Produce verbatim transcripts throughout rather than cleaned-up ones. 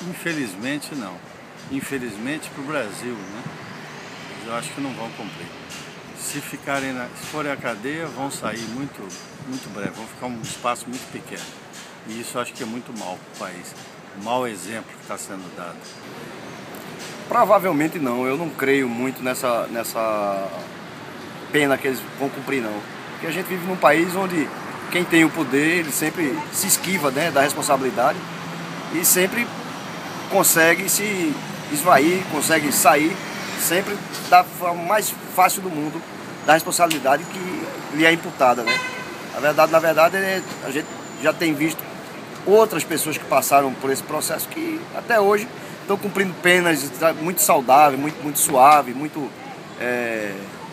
Infelizmente não. Infelizmente para o Brasil, né? Mas eu acho que não vão cumprir. Se ficarem na, se forem à cadeia, vão sair muito, muito breve, vão ficar um espaço muito pequeno. E isso eu acho que é muito mal para o país. Um mau exemplo que está sendo dado. Provavelmente não, eu não creio muito nessa, nessa pena que eles vão cumprir não. Porque a gente vive num país onde quem tem o poder, ele sempre se esquiva, né, da responsabilidade e sempre consegue se esvair, consegue sair, sempre da forma mais fácil do mundo da responsabilidade que lhe é imputada, né? Na verdade, na verdade, a gente já tem visto outras pessoas que passaram por esse processo que até hoje estão cumprindo penas muito saudáveis, muito, muito suave, muito é,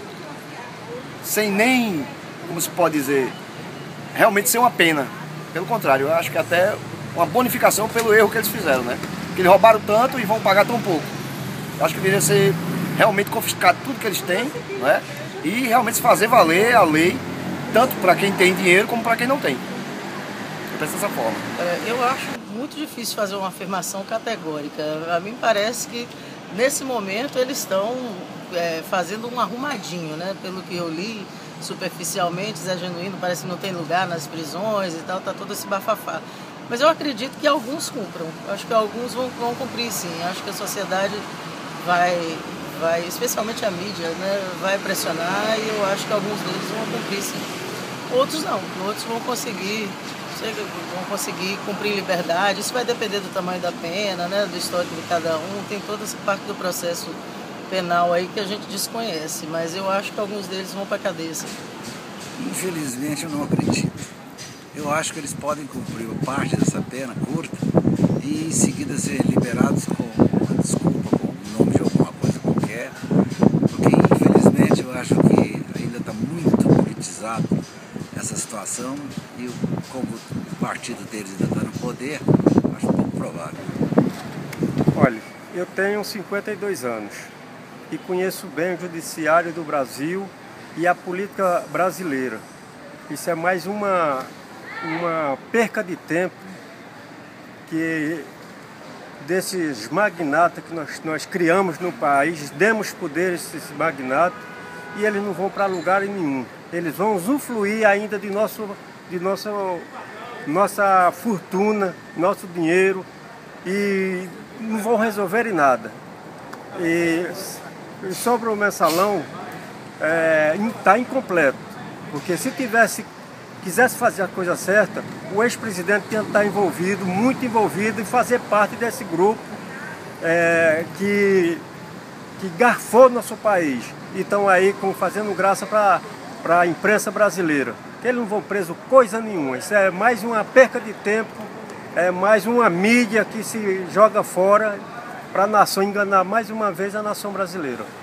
sem nem, como se pode dizer, realmente ser uma pena. Pelo contrário, eu acho que até uma bonificação pelo erro que eles fizeram, né? Que eles roubaram tanto e vão pagar tão pouco. Eu acho que deveria ser realmente confiscado tudo que eles têm, não é? E realmente fazer valer a lei, tanto para quem tem dinheiro como para quem não tem. Eu penso dessa forma. É, eu acho muito difícil fazer uma afirmação categórica. A mim parece que nesse momento eles estão é, fazendo um arrumadinho, né? Pelo que eu li superficialmente, Zé Genuíno parece que não tem lugar nas prisões e tal, tá todo esse bafafá. Mas eu acredito que alguns cumpram. Eu acho que alguns vão, vão cumprir sim. Eu acho que a sociedade vai, vai, especialmente a mídia, né, vai pressionar e eu acho que alguns deles vão cumprir sim. Outros não, outros vão conseguir, vão conseguir cumprir liberdade. Isso vai depender do tamanho da pena, né, do histórico de cada um. Tem toda essa parte do processo penal aí que a gente desconhece, mas eu acho que alguns deles vão para a cadeia sim. Infelizmente eu não acredito. Eu acho que eles podem cumprir parte dessa pena curta e em seguida ser liberados com uma desculpa, com o nome de alguma coisa qualquer, porque infelizmente eu acho que ainda está muito politizado essa situação e como o partido deles ainda está no poder, acho pouco provável. Olha, eu tenho cinquenta e dois anos e conheço bem o judiciário do Brasil e a política brasileira. Isso é mais uma uma perca de tempo que desses magnatas que nós, nós criamos no país, demos poder a esses magnatas e eles não vão para lugar nenhum. Eles vão usufruir ainda de, nosso, de nossa, nossa fortuna, nosso dinheiro e não vão resolver em nada. E sobre o mensalão, está é, incompleto, porque se tivesse quisesse fazer a coisa certa, o ex-presidente tinha que estar envolvido, muito envolvido, e fazer parte desse grupo é, que, que garfou nosso país. E estão aí com, fazendo graça para a imprensa brasileira. Eles não vão preso coisa nenhuma. Isso é mais uma perca de tempo, é mais uma mídia que se joga fora para a nação enganar mais uma vez a nação brasileira.